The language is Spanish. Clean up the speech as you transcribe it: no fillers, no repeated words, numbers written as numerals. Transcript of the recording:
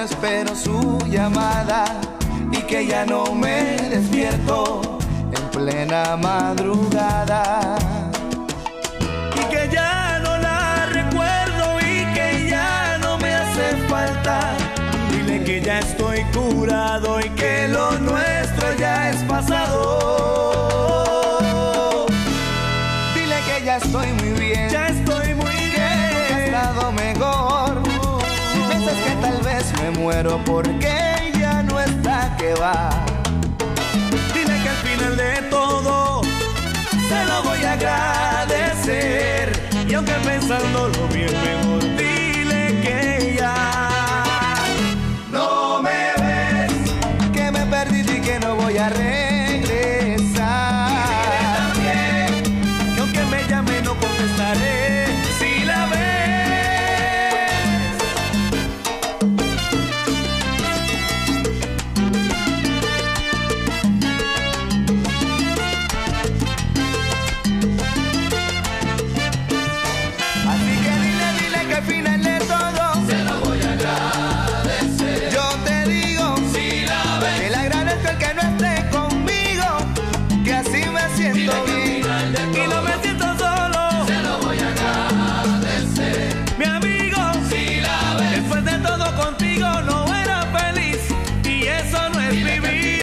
sueño espero su llamada y que ya no me despierto en plena madrugada. Y que ya no la recuerdo y que ya no me hace falta. Dile que ya estoy curado y que lo nuestro ya es pasado. Dile que ya estoy muy bien, Ya estoy muy que bien. nunca he estado mejor. Piensas que tal vez me muero porque ya no está, que va. Dile que al final de todo Se lo voy a agradecer. y aunque pensándolo bien mejor, dile que ya